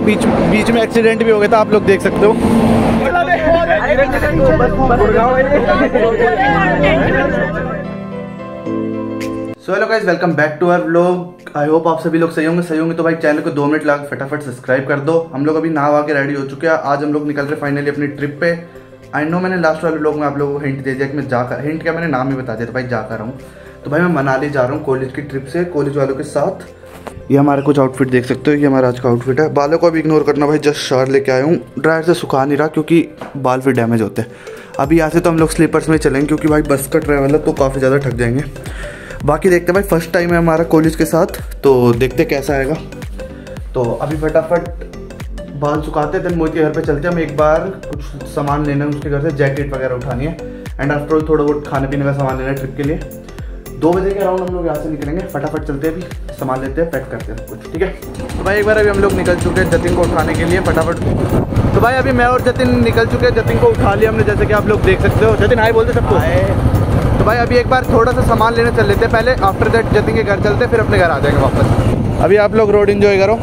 बीच बीच में एक्सीडेंट भी हो गया था, आप लोग देख सकते हो। So hello guys, welcome back to our vlog. I hope आप सभी लोग सही होंगे तो भाई चैनल को 2 मिनट लगा फटाफट सब्सक्राइब कर दो। हम लोग अभी नहा के रेडी हो चुके हैं। आज हम लोग निकल रहे फाइनली अपनी ट्रिप पे। आई नो मैंने लास्ट वाले व्लॉग में आप लोगों को हिंट दे दिया कि मैं जाकर, हिंट क्या मैंने नाम ही बता दिया, तो भाई जा कर रहा हूँ। तो भाई मैं मनाली जा रहा हूँ कॉलेज की ट्रिप से, कॉलेज वालों के साथ। ये हमारे कुछ आउटफिट देख सकते हो, ये हमारा आज का आउटफिट है। बालों को अभी इग्नोर करना भाई, जस्ट शावर लेके आया हूँ। ड्रायर से सुखा नहीं रहा क्योंकि बाल फिर डैमेज होते हैं। अभी यहाँ से तो हम लोग स्लीपर्स में चलेंगे क्योंकि भाई बस का ट्रैवल है तो काफ़ी ज़्यादा थक जाएंगे। बाकी देखते हैं भाई, फर्स्ट टाइम है हमारा कॉलेज के साथ, तो देखते कैसा आएगा। तो अभी फटाफट बाल सुखाते हैं, देन मोहित के घर पे चलते हैं। हम एक बार कुछ सामान लेना है उसके घर से, जैकेट वगैरह उठानी है एंड आफ्टर ऑल थोड़ा बहुत खाने पीने का सामान लेना है ट्रिप के लिए। 2 बजे के अराउंड हम लोग यहाँ से निकलेंगे। फटाफट चलते हैं, अभी सामान लेते हैं, पैक करते हैं कुछ, ठीक है। तो भाई एक बार अभी हम लोग निकल चुके हैं जतिन को उठाने के लिए फटाफट। तो भाई अभी मैं और जतिन निकल चुके हैं, जतिन को उठा लिया हमने, जैसे कि आप लोग देख सकते हो। जतिन हाय बोलते सबको। तो भाई अभी एक बार थोड़ा सा सामान लेने चल लेते हैं पहले, आफ्टर दैट जतिन के घर चलते हैं, फिर अपने घर आ जाएंगे वापस। अभी आप लोग रोड एंजॉय करो।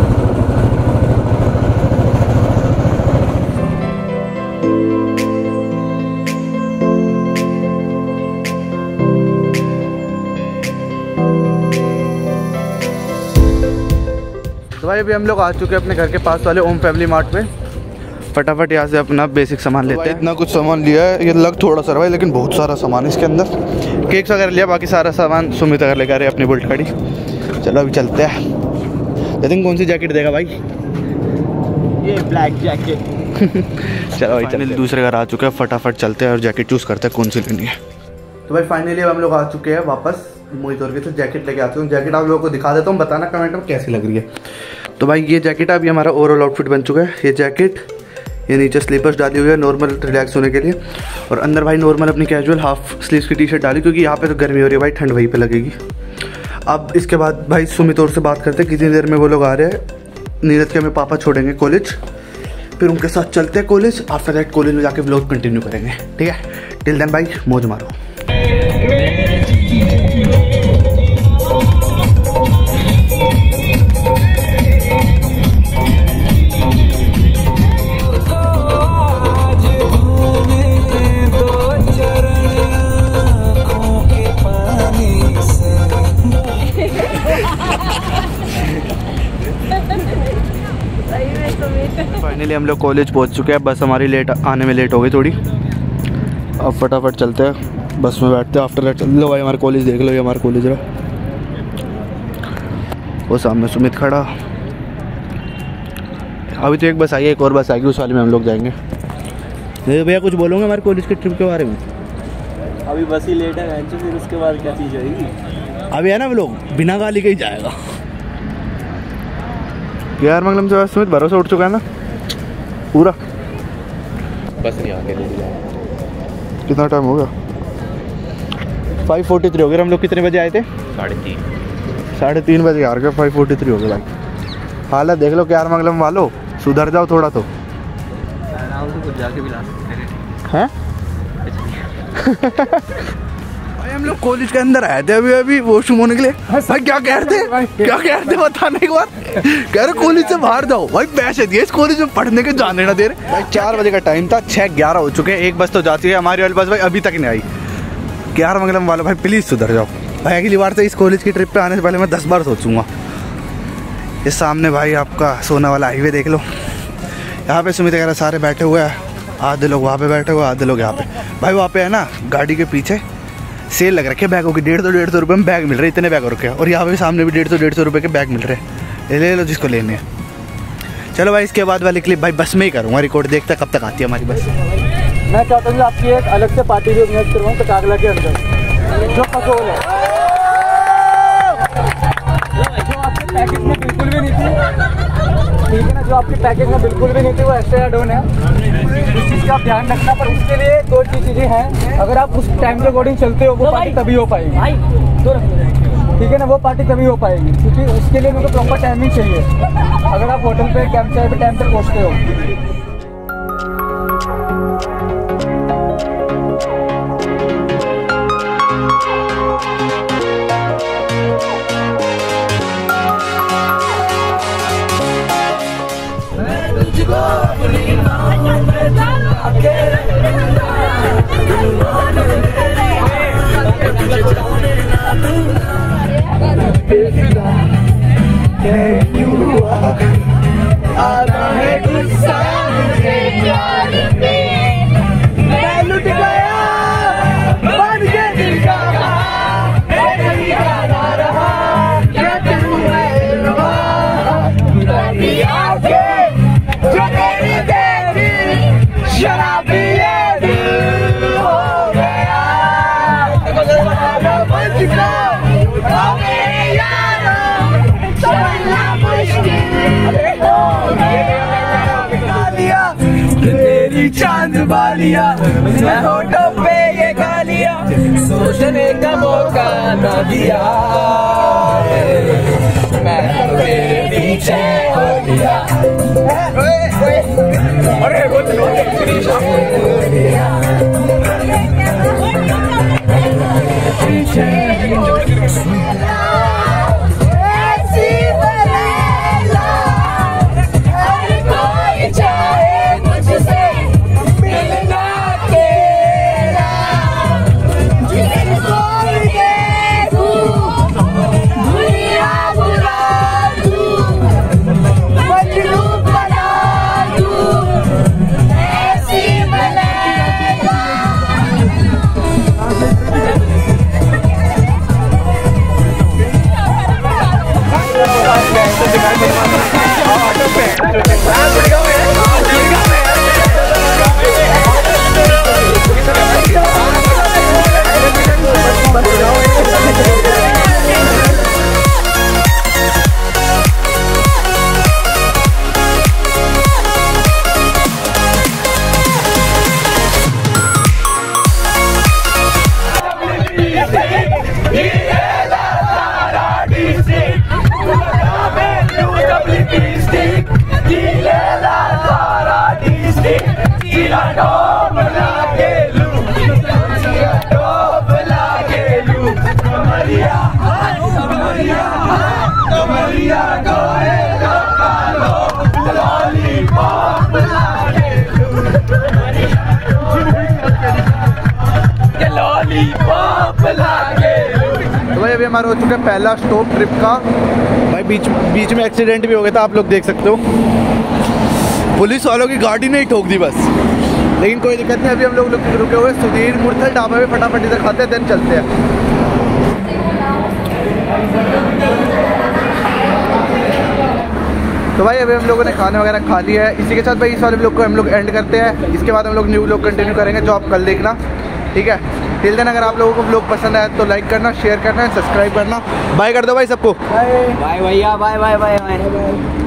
तो भाई अभी हम लोग आ चुके हैं अपने घर के पास वाले ओम फैमिली मार्ट पे। फटाफट यहाँ से अपना बेसिक सामान लेते हैं। इतना कुछ सामान लिया है, ये लग थोड़ा सा भाई लेकिन बहुत सारा सामान है इसके अंदर। केक्स वगैरह लिया, बाकी सारा सामान सुमित अगर लेकर आ रहे अपनी बुलेट गाड़ी। चलो अभी चलते हैं। जतिन कौन सी जैकेट देगा भाई? ये ब्लैक जैकेट। चलो भाई चलिए, दूसरे घर आ चुके हैं, फटाफट चलते हैं और जैकेट चूज़ करते हैं कौन सी लेनी है। तो भाई फाइनली हम लोग आ चुके हैं वापस मोहित और के से। जैकेट लेके आते हूँ, जैकेट आप लोगों को दिखा देता हूँ, बताना कमेंट में कैसी लग रही है। तो भाई ये जैकेट अभी हमारा ओवरऑल आउटफिट बन चुका है। ये जैकेट, ये नीचे स्लीपर्स डाली हुई है नॉर्मल रिलैक्स होने के लिए, और अंदर भाई नॉर्मल अपनी कैजुअल हाफ स्लीव्स की टी-शर्ट डाली क्योंकि यहाँ पे तो गर्मी हो रही है भाई, ठंड वहीं पे लगेगी। अब इसके बाद भाई सुमित और से बात करते हैं, कितनी देर में वो लोग आ रहे हैं। नीरज के हमें पापा छोड़ेंगे कॉलेज, फिर उनके साथ चलते हैं कॉलेज। आफ्टर दैट कॉलेज में जाके व्लॉग कंटिन्यू करेंगे, ठीक है। टिल देन भाई मौज मारो। फाइनली हम लोग कॉलेज पहुंच चुके हैं। बस हमारी आने में लेट हो गई थोड़ी। अब फटाफट चलते हैं, बस में बैठते हैं। आफ्टर दैट चल लो भाई, हमारा कॉलेज देख लो, ये हमारा कॉलेज है। वो सामने सुमित खड़ा। अभी तो एक बस आई है, एक और बस आएगी, उस वाले में हम लोग जाएंगे। भैया कुछ बोलोगे हमारे कॉलेज के ट्रिप के बारे में? अभी बस ही लेट है, फिर उसके बाद क्या चीज़ होगी? अभी है ना वो लोग बिना गाली के ही जाएगा। यार मंगलम से सुमित भरोसा उठ चुका है ना पूरा। बस नहीं आके कितना टाइम हो गया? 5:43 हो गया। हम लोग कितने बजे आए थे? 3:30 बजे आ गए। 5:43 हो गए भाई। हालत देख लो यार मंगलम वालों, सुधर जाओ थोड़ा तो। कुछ जाके भी ला सकते हैं। भाई हम लोग कॉलेज के अंदर आए थे अभी वॉशरूम होने के लिए। भाई क्या कह रहे थे बताने के बाद? कह रहे कॉलेज से बाहर जाओ। भाई पैसे दिए इस कॉलेज में पढ़ने के, जाने ना दे रहे। भाई 4 बजे का टाइम था, 6:11 हो चुके हैं। एक बस तो जाती है, हमारी वाली बस भाई अभी तक नहीं आई। यार मंगलम वालों भाई प्लीज़ सुधर जाओ भाई। अगली बार से इस कॉलेज की ट्रिप पे आने से पहले मैं 10 बार सोचूंगा। ये सामने भाई आपका सोना वाला हाईवे देख लो। यहाँ पे सुमित वगैरह सारे बैठे हुए हैं, आधे लोग वहाँ पे बैठे हुए, आधे लोग यहाँ पे। भाई वहाँ पे है ना गाड़ी के पीछे सेल लग रखे बैगों की, 150 रुपये में बैग मिल रहे, इतने बैग रखे हैं। और यहाँ पे सामने भी 150 रुपये के बैग मिल रहे हैं। ले लो जिसको लेने हैं। चलो भाई इसके बाद वाली क्लिप भाई बस में ही करूँगा रिकॉर्ड, देखते कब तक आती है हमारी बस। मैं चाहता हूँ आपकी एक अलग से पार्टी भी ऑर्गेनाइज करवाऊँ कटागला के अंदर, जो कसोल है, जो आपके पैकेज में बिल्कुल भी नहीं थी, ठीक है ना, जो आपके पैकेज में बिल्कुल भी नहीं थी, वो एक्स्ट्रा एड ऑन है। उस चीज़ का आप ध्यान रखना, पर उसके लिए 2 चीज़ें हैं। अगर आप उस टाइम के अकॉर्डिंग चलते हो, वो पार्टी तभी हो पाएगी, ठीक है ना, वो पार्टी तभी हो पाएगी, क्योंकि उसके लिए मेरे को प्रॉपर टाइमिंग चाहिए। अगर आप होटल पे कैंप चाय पे टाइम पे पहुँचते हो। बेफिदा आधा है गुस्सा मुझे प्यार पे, मैं लुट गया बन के दिल का कहीं गाना रहा क्या तू है रुबा, तेरी आंखें जो तेरी देखी शराबी ये दिल हो गया, मुझको मेरे यारों समझना मुश्किल हो गया, तेरी चांद वालिया मैं होठों पे ये गालियां सोचने का मौका न दिया, मैं तेरे पीछे हो गया, अरे वो तो पीछे तो भाई अभी हमारा हो चुका है पहला स्टॉप ट्रिप का। भाई बीच में एक्सीडेंट भी हो गया था, आप लोग देख सकते हो। पुलिस वालों की गाड़ी नहीं ठोक दी बस, लेकिन कोई दिक्कत नहीं। अभी हम लोग रुके हुए सुधीर मुरथल ढाबा में, फटाफट इधर खाते हैं देन चलते हैं। तो भाई अभी हम लोगों ने खाने वगैरह खा लिया है। इसी के साथ भाई इस वाले व्लॉग को हम लोग एंड करते हैं। इसके बाद हम लोग न्यू व्लॉग कंटिन्यू करेंगे, जो आप कल देखना, ठीक है। टिल देन अगर आप लोगों को व्लॉग पसंद आया तो लाइक करना, शेयर करना, सब्सक्राइब करना। बाय कर दो भाई सबको। बाय भैया, बाय बाय बाय बाय।